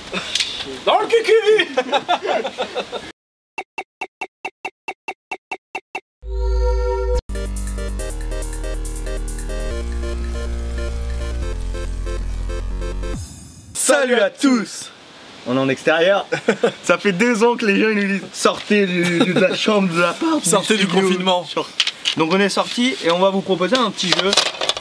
Dans le cul. Salut à tous. On est en extérieur. Ça fait 2 ans que les gens ils nous disent sortez de la chambre, de l'appart. Sortez du confinement. Donc on est sorti et on va vous proposer un petit jeu.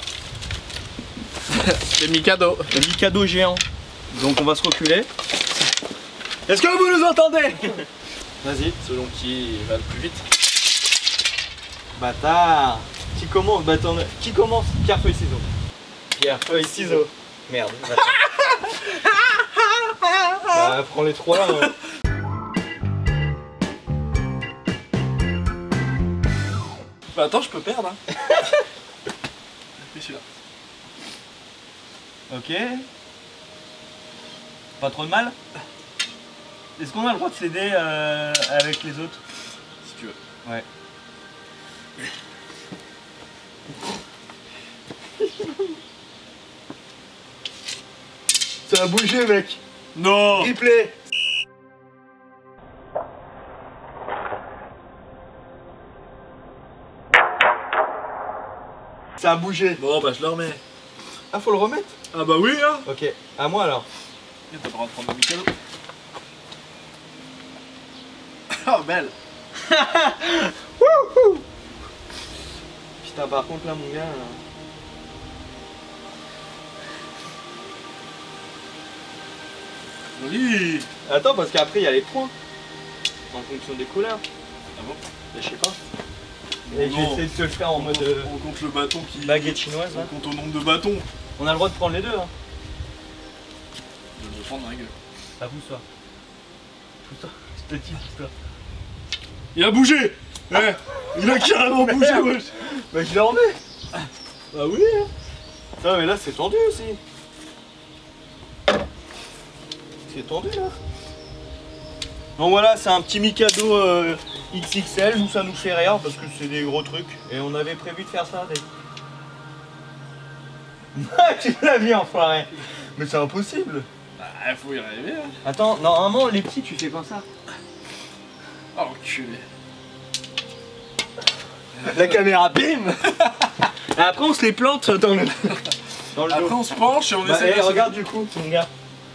Des Mikado. Un Mikado géant. Donc on va se reculer. Est-ce que vous nous entendez? Vas-y, selon qui va le plus vite. Bâtard. Qui commence? Qui commence? Pierre, feuille, ciseaux. Pierre, feuille, ciseaux. Merde. Bah prends les 3 là. Bah attends, je peux perdre. Hein. Et celui-là. Ok. Pas trop de mal. Est-ce qu'on a le droit de s'aider avec les autres? Si tu veux. Ouais. Ça a bougé mec. Non. Replay. Ça a bougé. Bon bah je le remets. Ah faut le remettre? Ah bah oui hein. Ok, à moi alors. T'as pas le droit de prendre le Mikado. Oh belle. Putain par contre là mon gars. Joli. Attends parce qu'après il y a les points. En fonction des couleurs. Ah bon? Je sais pas. Et je vais essayer de te le faire en mode On compte le bâton qui... baguette chinoise là. On compte au nombre de bâtons. On a le droit de prendre les deux hein. Je vais me prendre dans la gueule. Ah pousse-toi. Pousse-toi. Je te dis pousse-toi. Il a bougé. Eh, il a carrément bougé wesh. Bah je le remets. Bah oui hein. Non mais là c'est tendu aussi. C'est tendu là. Donc voilà, c'est un petit Mikado XXL, nous ça nous fait rire parce que c'est des gros trucs et on avait prévu de faire ça. Tu l'as vu enfoiré. Mais c'est impossible. Bah faut y arriver hein. Attends, normalement les petits tu fais comme ça. Oh l'enculé. La caméra, bim. Et après on se les plante dans le Après dos. on se penche et on essaie de... Regarde du coup, mon gars.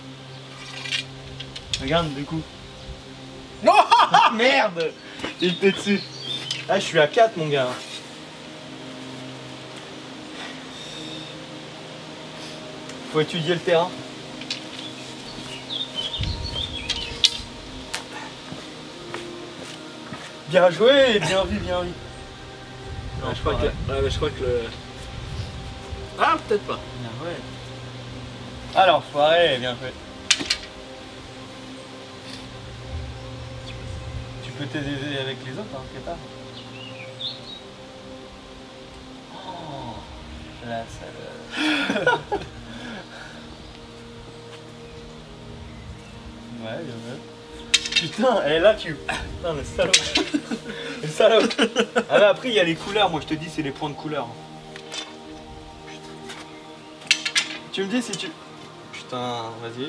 Regarde du coup. Non. Merde. Il était dessus. Ah je suis à 4 mon gars. Faut étudier le terrain. Bien joué, bien vu, bien vu. Ouais, je crois que... Ouais, mais je crois que le... Ah peut-être pas. Bien joué. Alors, foiré, bien fait. Tu peux t'aider avec les autres, hein, c'est pas. Oh, la salade. Ouais, bien vu. Putain, et là tu... Putain, le salaud. Le salaud. Ah mais après il y a les couleurs, moi je te dis c'est les points de couleur. Tu me dis si tu... Putain, vas-y.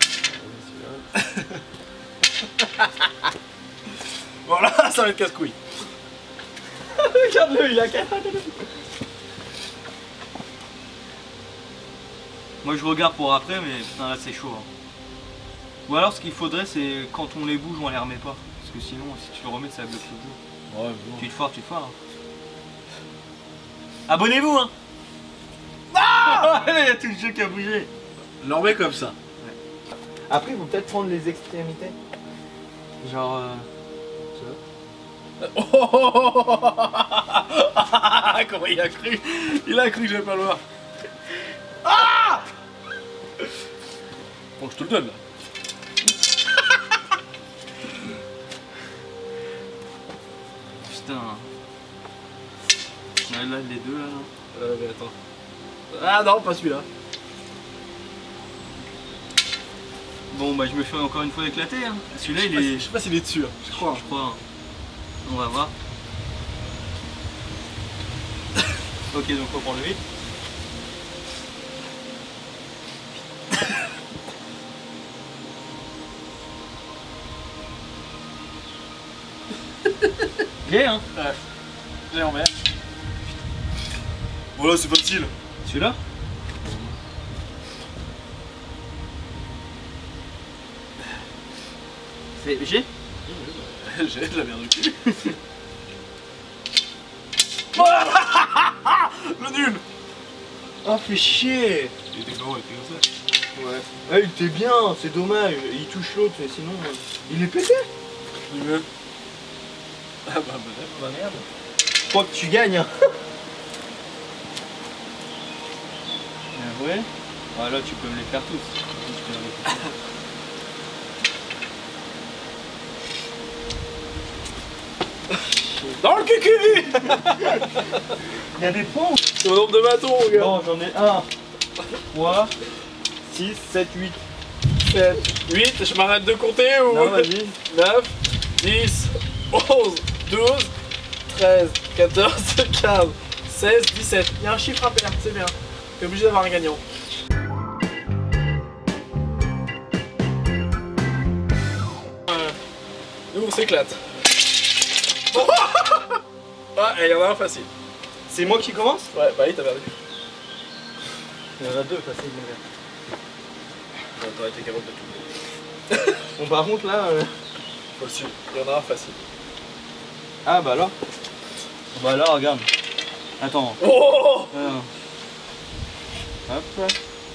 Voilà, ça va être casse-couille. Regarde-le, il a qu'à... Moi je regarde pour après, mais putain là c'est chaud. Hein. Ou alors ce qu'il faudrait c'est quand on les bouge on les remet pas. Parce que sinon si tu le remets ça bloque le bout. Ouais, bon. Tu te foires, hein. Abonnez-vous hein. Il y a tout le jeu qui a bougé. Je le remets comme ça. Ouais. Après il faut peut-être prendre les extrémités. Genre... Oh comment il a cru? Il a cru que je vais pas le voir. Ah bon, je te le donne là. Putain. Ouais, là les deux là. Mais attends. Ah non, pas celui-là. Bon bah je me fais encore une fois éclater hein. Celui-là il est... Je sais pas s'il est dessus là. Je crois. Je crois. Hein. On va voir. Ok donc on prend le 8. J'ai hein. Ouais. J'ai en vert. Voilà, c'est facile. Celui-là. C'est G. J'ai de la merde du cul. Le nul. Oh, fais chier. Il était comment, il était comme ça. Ouais. Ouais, il était bien, c'est dommage. Il touche l'autre, mais sinon. Il est pété. Il veut. Ah bah peut-être. Bah merde. Je crois que tu gagnes. Hein. Bien joué. Ah, là, tu peux me les faire tous. Dans le cucu. Il y a des points. C'est au nombre de bâtons, mon gars. Bon, j'en ai 1, 3, 6, 7, 8. 7, 8, je m'arrête de compter ou... Non, vas-y. 9, 10, 11, 12, 13, 14, 15, 16, 17. Il y a un chiffre impair, c'est bien. T'es obligé d'avoir un gagnant. Nous on s'éclate. Ah, et il y en a un facile. C'est moi qui commence? Ouais, bah oui, t'as perdu. Il y en a deux faciles, mon gars. Bon, t'aurais été capable de tout. Bon, par contre, là. Facile. Il y en a un facile. Ah, bah là. Bah là, regarde. Attends. Oh Hop là.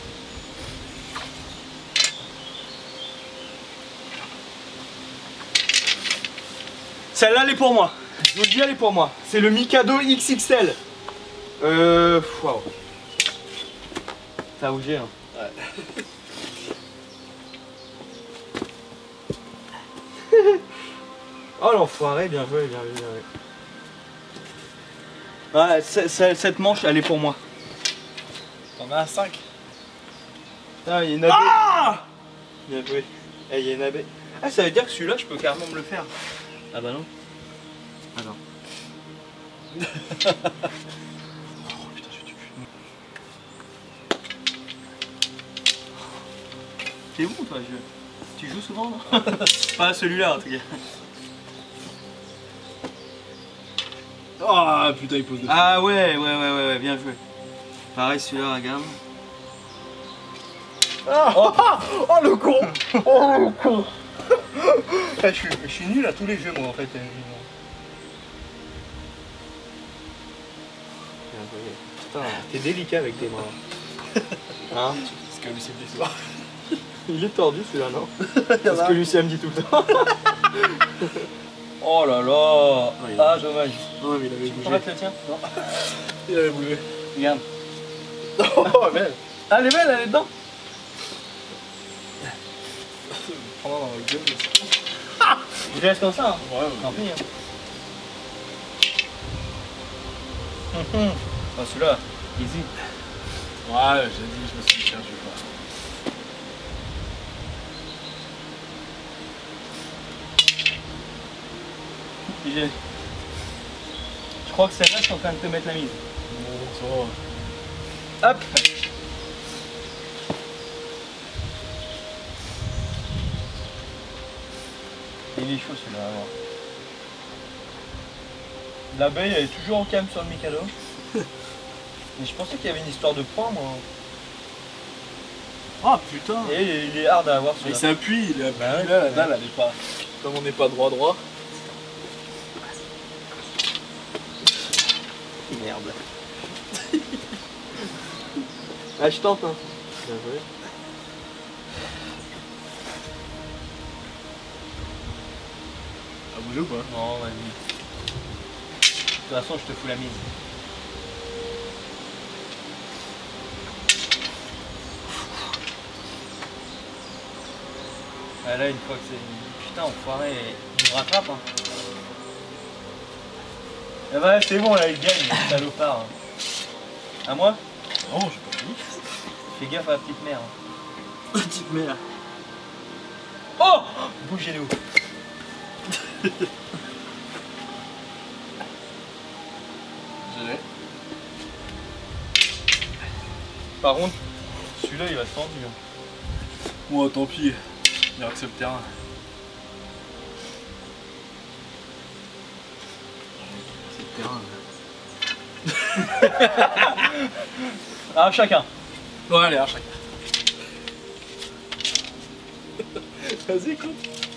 Celle-là, elle est pour moi. Je vous le dis, elle est pour moi. C'est le Mikado XXL. Waouh. Ça a bougé, hein. Ouais. Oh l'enfoiré, bien joué, bien joué, bien joué. Ouais, cette manche, elle est pour moi. T'en as 5. Ah, il y a une abeille. Ah, bien joué. Eh, il y a une abeille. Ah, ça veut dire que celui-là, je peux carrément me le faire. Ah bah non. Attends. Oh putain, je suis du cul. T'es bon toi, tu joues souvent là? Pas celui-là en tout cas. Ah putain, il pose dessus. Ah ouais, bien joué. Pareil celui-là, regarde. Oh, oh le con. Oh le con. Je suis nul à tous les jeux moi en fait. Putain, t'es délicat avec tes mains. Hein? C'est ce que Lucien dit souvent. Il est tordu celui-là, non? C'est ce que Lucien me dit tout le temps. Oh là là. Ah dommage. Non mais il avait bougé. On va te le tien? Non. Il avait bougé. Regarde. Oh belle. Ah elle est belle, elle est dedans. Prends-la dans le gueule. Je laisse comme ça. Hein. Ouais, Tant pis. Hein. Ah celui-là, easy. Ouais, j'ai dit, je me suis dit, tiens, je vais pas. Je crois que celle-là, je suis en train de te mettre la mise. Bon, ça va. Hop. Il est chaud celui-là, à voir. L'abeille, elle est toujours en cam sur le Mikado. Mais je pensais qu'il y avait une histoire de points, moi. Ah putain. Et il est hard à avoir Il celui-là. s'appuie, il est appuyé Bah ouais. là, la dalle elle est pas. Comme on n'est pas droit. Merde. Ah, je tente, hein. Bien joué. À bouger ou pas? Non, vas-y. De toute façon, je te fous la mise. Ah là, une fois que c'est... Putain, enfoiré, il me rattrape, hein. Eh bah, c'est bon, là, il gagne, salopard. Hein. À moi? Non, j'ai pas fini. Fais gaffe à la petite mère. Hein. Petite mère. Oh! Bougez-nous. Je l'ai. Par contre, celui-là, il va se tendu. Hein. Moi, tant pis. Il reste le terrain. terrain. Ah, chacun. Ouais, allez, à chacun. Vas-y, écoute.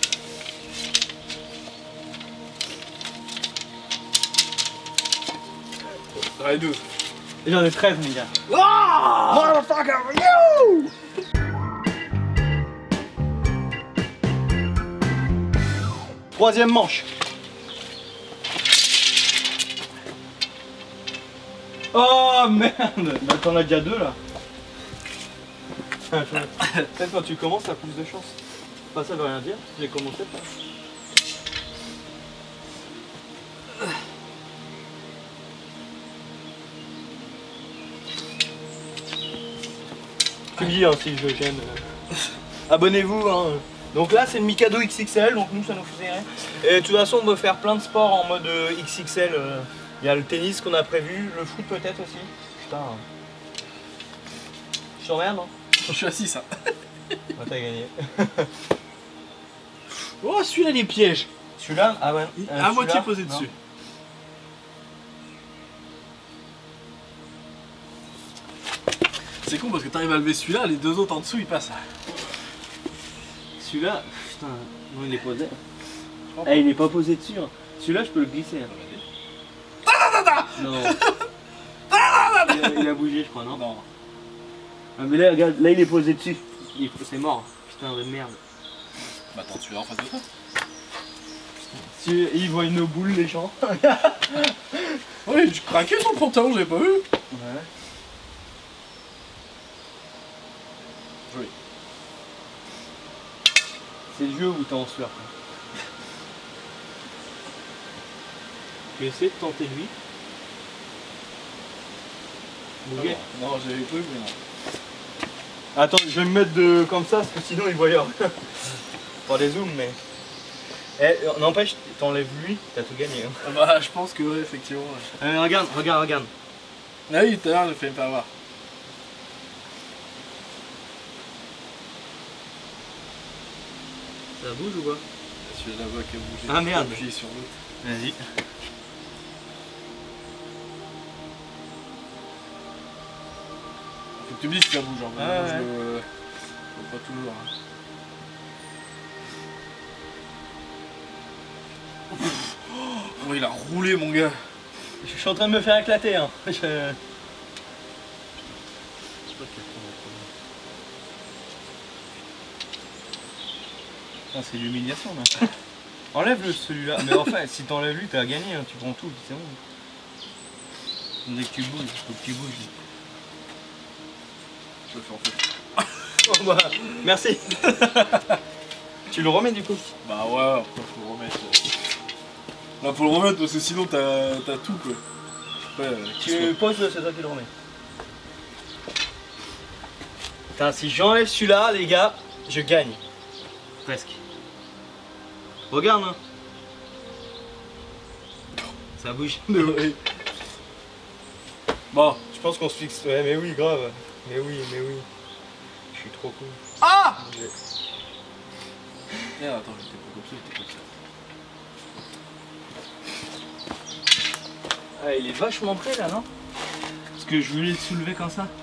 Allez, 12. J'en ai 13, mes gars. Oh Motherfucker, you! Troisième manche. Oh merde! Bah t'en as déjà deux là. Peut-être quand tu commences t'as plus de chance. Enfin ça veut rien dire, j'ai commencé pas. Tu me dis hein, si je gêne. Abonnez-vous hein. Donc là c'est le Mikado XXL, donc nous ça nous faisait rien. Et de toute façon on veut faire plein de sports en mode XXL. Il y a le tennis qu'on a prévu, le foot peut-être aussi. Putain. Je t'emmerde non? Je suis assis ça. Ah, t'as gagné. Oh celui-là les pièges. Celui-là, ah ouais. À moitié posé dessus. C'est con parce que t'arrives à lever celui-là, les deux autres en dessous ils passent. Celui-là, putain, non il est posé. Eh, il est pas posé dessus. Hein. Celui-là je peux le glisser. Hein. Non. Il a bougé je crois, non? Non. Ah, mais là regarde, là il est posé dessus. C'est mort. Putain de merde. Bah attends, tu es en face de toi. Si ils voient une boule les gens. Oui, tu craquais ton pantalon, j'avais pas vu. Ouais. Joli. C'est le jeu où t'es en sueur. Je vais essayer de tenter lui. Bouger. Non, j'avais cru, mais non. Attends, je vais me mettre de comme ça parce que sinon il voit rien. Pas des zooms mais. Eh, n'empêche, t'enlèves lui, t'as tout gagné. Hein. Bah je pense que ouais, effectivement. Ouais. Regarde. Ah oui, tout à l'heure, j'ai fait me faire voir. Ça bouge ou quoi? Celui-là là-bas qui a bougé. Ah merde. Appuyer sur l'autre. Vas-y. Faut que tu me dises si ça bouge. Hein. Ah, Moi, ouais. je le... pas toujours. Hein. Oh, il a roulé mon gars. Je suis en train de me faire éclater. Hein. C'est l'humiliation là. Enlève celui-là. Mais enfin, si t'enlèves lui, t'as gagné. Hein. Tu prends tout, c'est bon. Dès que tu bouges, faut que tu bouges. Je le fais en fait. Oh bah, merci. Tu le remets du coup? Bah ouais, après faut le remettre. Là faut le remettre parce que sinon t'as tout quoi. Ouais, Tu poses, c'est toi qui le remets. Putain, si j'enlève celui-là, les gars, je gagne. Presque. Regarde, hein. Ça bouge. Oui. Bon. Je pense qu'on se fixe. Ouais, mais oui, grave. Mais oui. Je suis trop cool. Ah Merde, attends, j'étais pas comme ça, Ah, il est vachement près là, non? Parce que je voulais le soulever comme ça.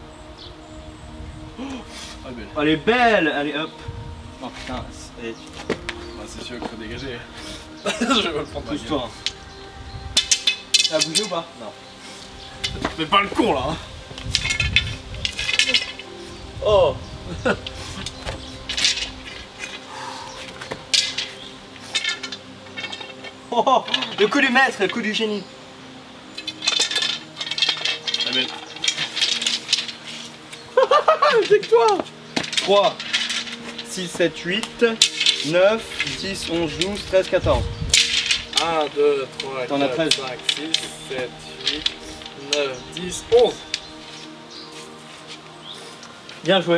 Ah, belle. Oh, elle est belle. Allez, hop. Oh putain. C'est sûr qu'il faut dégager. Je vais le prendre. Pousse-toi. Ça a bougé ou pas? Non. Fais pas le con là. Hein. Oh. Oh, le coup du maître, le coup du génie. Ah, belle. C'est que toi. 3, 6, 7, 8, 9, 10, 11, 12, 13, 14. 1, 2, 3, T'en as 4, 13. 5, 6, 7, 8, 9, 10, 11. Bien joué.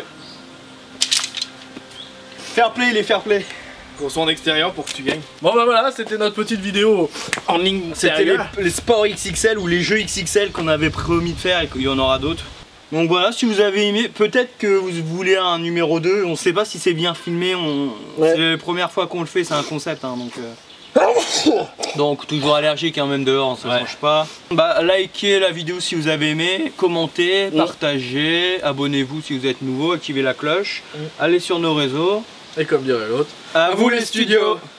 Fair play, les fair play. Qu'on soit en extérieur pour que tu gagnes. Bon bah voilà, c'était notre petite vidéo en ligne. C'était les sports XXL ou les jeux XXL qu'on avait promis de faire et qu'il y en aura d'autres. Donc voilà, si vous avez aimé, peut-être que vous voulez un numéro 2, on sait pas si c'est bien filmé, c'est la première fois qu'on le fait, c'est un concept hein, donc Donc toujours allergique hein, même dehors, ça change pas. Bah likez la vidéo si vous avez aimé, commentez, partagez, abonnez-vous si vous êtes nouveau, activez la cloche, allez sur nos réseaux. Et comme dirait l'autre, à vous les studios.